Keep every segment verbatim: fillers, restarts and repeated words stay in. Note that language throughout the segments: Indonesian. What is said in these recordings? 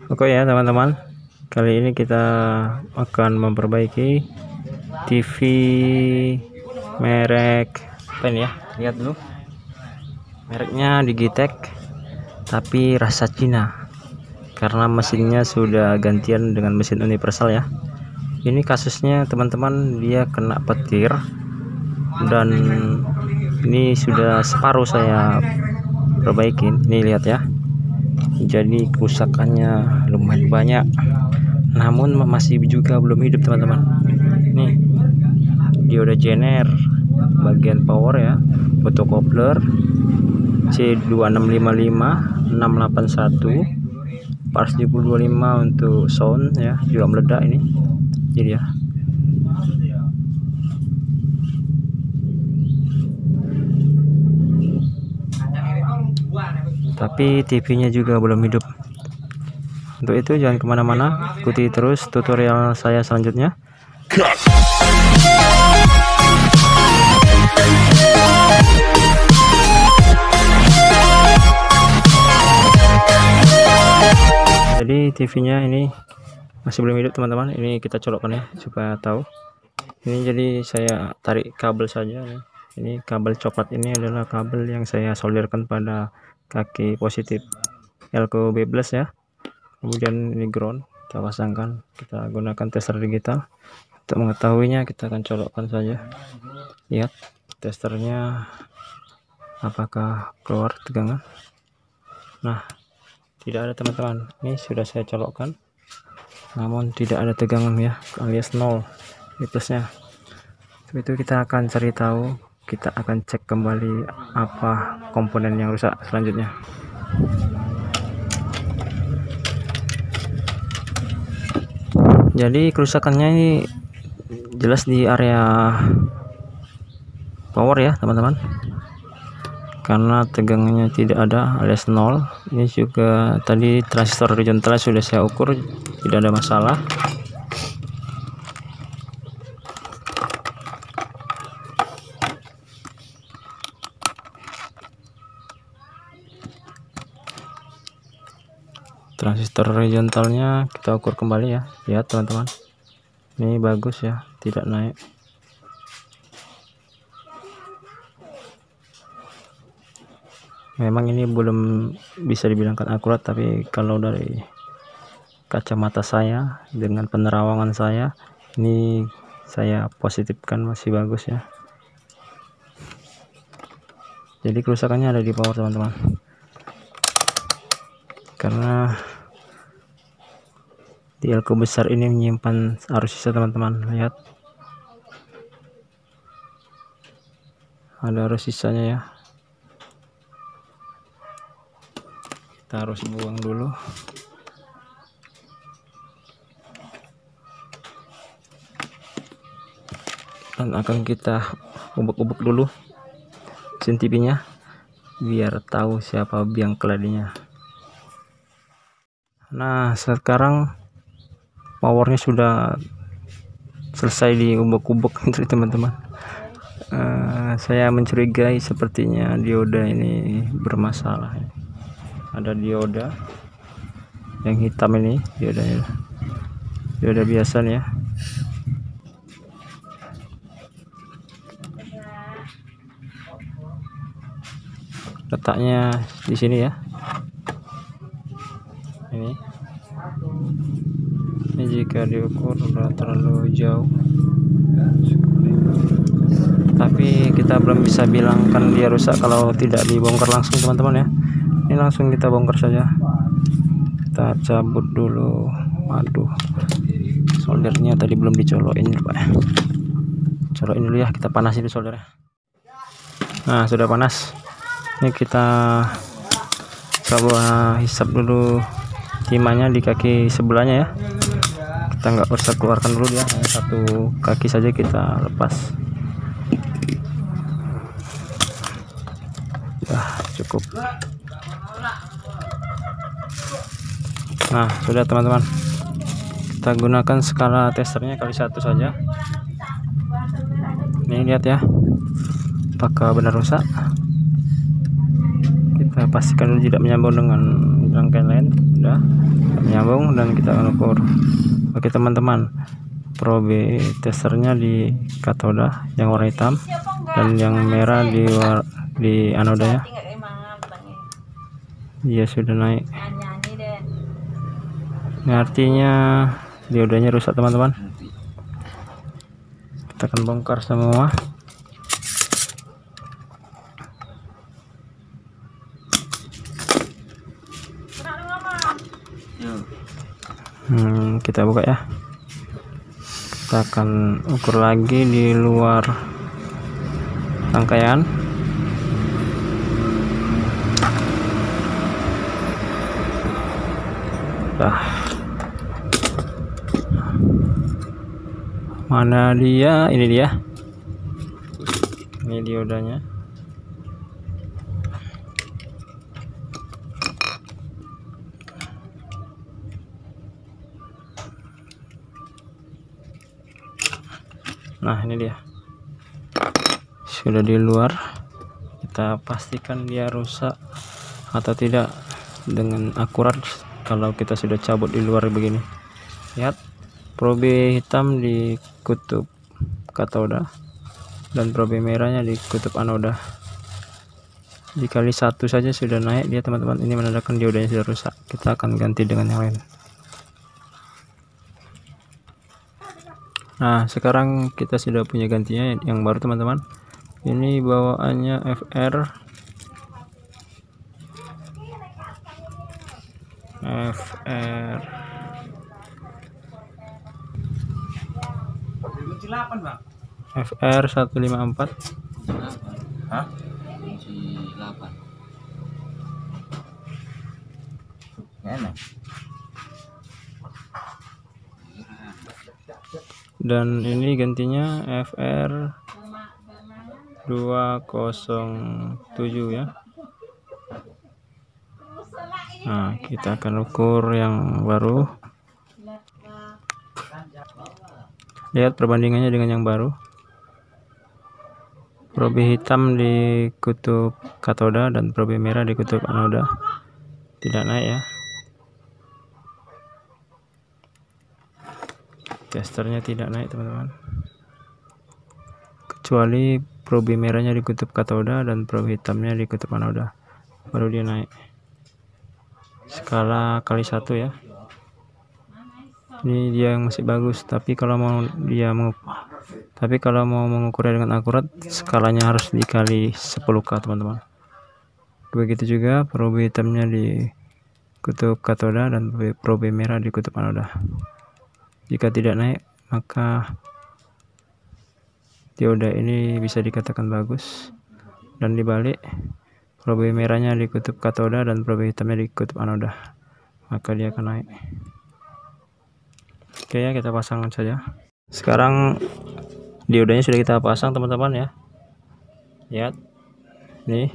Oke ya teman-teman, kali ini kita akan memperbaiki T V merek apa ini ya, lihat dulu mereknya Digitech tapi rasa Cina karena mesinnya sudah gantian dengan mesin universal ya. Ini kasusnya teman-teman, dia kena petir dan ini sudah separuh saya perbaikin. Ini lihat ya, jadi kerusakannya lumayan banyak, namun masih juga belum hidup teman-teman. Nih dioda jener bagian power ya, photocopler C dua enam lima lima enam delapan satu, Pars tujuh dua lima untuk sound ya, juga meledak ini. Jadi ya, tapi T V-nya juga belum hidup. Untuk itu jangan kemana-mana, ikuti terus tutorial saya selanjutnya. Jadi T V-nya ini masih belum hidup teman-teman. Ini kita colokkan ya supaya tahu. Ini jadi saya tarik kabel saja ya. Ini kabel coklat ini adalah kabel yang saya solderkan pada kaki positif Elco B plus ya. Kemudian ini ground kita pasangkan. Kita gunakan tester digital. Untuk mengetahuinya kita akan colokkan saja. Lihat testernya apakah keluar tegangan. Nah, tidak ada teman-teman. Ini sudah saya colokkan, namun tidak ada tegangan ya, alias nol plusnya. Itu kita akan cari tahu, kita akan cek kembali apa komponen yang rusak selanjutnya. Jadi kerusakannya ini jelas di area power ya teman-teman, karena tegangannya tidak ada alias nol. Ini juga tadi transistor horizontal sudah saya ukur, tidak ada masalah. Transistor horizontalnya kita ukur kembali ya, lihat teman-teman, ini bagus ya, tidak naik. Memang ini belum bisa dibilangkan akurat, tapi kalau dari kacamata saya dengan penerawangan saya, ini saya positifkan masih bagus ya. Jadi kerusakannya ada di power teman-teman, karena di elko besar ini menyimpan arus sisa teman-teman. Lihat ada arus sisanya ya, kita harus buang dulu. Dan akan kita ubek-ubek dulu mesin T V-nya biar tahu siapa biang keladinya. Nah, sekarang powernya sudah selesai diubek-ubek teman-teman. Uh, saya mencurigai sepertinya dioda ini bermasalah. Ada dioda yang hitam ini, diodanya dioda biasa nih ya. Letaknya di sini ya. Ini ini jika diukur udah terlalu jauh, tapi kita belum bisa bilangkan dia rusak kalau tidak dibongkar langsung teman-teman ya. Ini langsung kita bongkar saja. Kita cabut dulu. Aduh, soldernya tadi belum dicolokin Pak. Colokin dulu ya, kita panasin dulu soldernya. Nah, sudah panas. Ini kita coba hisap dulu timahnya di kaki sebelahnya ya. Kita nggak usah keluarkan dulu ya, hanya satu kaki saja kita lepas. Ya, cukup. Nah, sudah teman-teman, kita gunakan skala testernya kali satu saja. Ini lihat ya, apakah benar rusak. Kita pastikan dulu tidak menyambung dengan rangkaian lain. Udah, nyambung dan kita akan ukur. Oke teman-teman, probe testernya di katoda yang warna hitam dan yang merah di war di anoda ya. Dia sudah naik. Ini artinya diodanya rusak teman-teman. Kita akan bongkar semua. Hmm, kita buka ya. Kita akan ukur lagi di luar rangkaian. Nah, mana dia? Ini dia. Ini diodanya. Nah, ini dia. Sudah di luar. Kita pastikan dia rusak atau tidak dengan akurat kalau kita sudah cabut di luar begini. Lihat, probe hitam di kutub katoda dan probe merahnya di kutub anoda. Dikali satu saja sudah naik dia teman-teman. Ini menandakan diodanya sudah rusak. Kita akan ganti dengan yang lain. Nah, sekarang kita sudah punya gantinya yang baru teman-teman. Ini bawaannya F R F R F R seratus lima puluh empat. Hah? delapan. Dan ini gantinya F R dua nol tujuh ya. Nah, kita akan ukur yang baru. Lihat perbandingannya dengan yang baru. Probe hitam di kutub katoda dan probe merah di kutub anoda tidak naik ya. Testernya tidak naik teman-teman, kecuali probe merahnya di kutub katoda dan probe hitamnya di kutub anoda, baru dia naik. Skala kali satu ya. Ini dia yang masih bagus, tapi kalau mau dia mau tapi kalau mau mengukurnya dengan akurat, skalanya harus dikali sepuluh K teman-teman. Begitu juga probe hitamnya di kutub katoda dan probe merah di kutub anoda. Jika tidak naik, maka dioda ini bisa dikatakan bagus, dan dibalik, probe merahnya di kutub katoda dan probe hitamnya di kutub anoda, maka dia akan naik. Oke ya, kita pasang saja. Sekarang diodanya sudah kita pasang teman-teman ya. Lihat, nih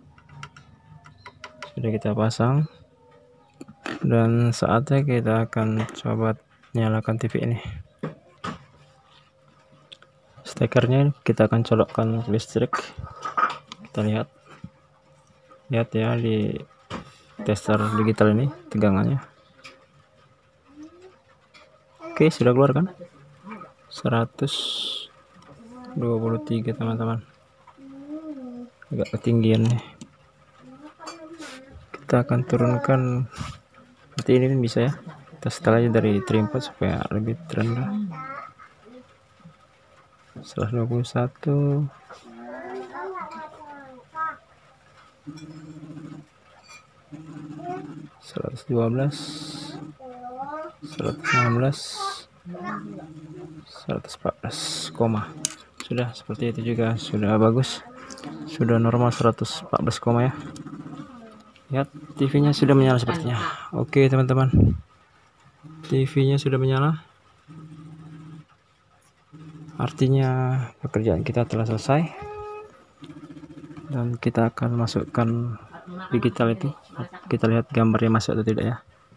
sudah kita pasang, dan saatnya kita akan coba nyalakan T V ini. Stekernya kita akan colokkan listrik. Kita lihat, lihat ya di tester digital ini tegangannya. Oke, sudah keluar kan? seratus dua puluh tiga teman-teman. Agak ketinggian nih. Kita akan turunkan seperti ini bisa ya. Kita setel aja dari trimpot supaya lebih rendah. seratus dua puluh satu, seratus dua belas, seratus enam belas, seratus empat belas, koma. Sudah seperti itu juga, sudah bagus, sudah normal seratus empat belas koma ya. Lihat, T V-nya sudah menyala sepertinya. Oke teman-teman, T V-nya sudah menyala, artinya pekerjaan kita telah selesai, dan kita akan masukkan digital itu. Kita lihat gambarnya masuk atau tidak ya.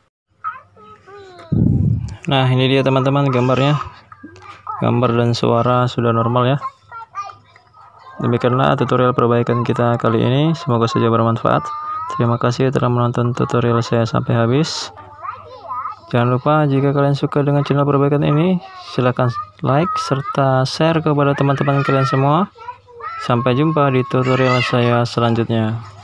Nah, ini dia teman-teman gambarnya. Gambar dan suara sudah normal ya. Demikianlah tutorial perbaikan kita kali ini. Semoga saja bermanfaat. Terima kasih telah menonton tutorial saya sampai habis. Jangan lupa jika kalian suka dengan channel perbaikan ini, silahkan like serta share kepada teman-teman kalian semua. Sampai jumpa di tutorial saya selanjutnya.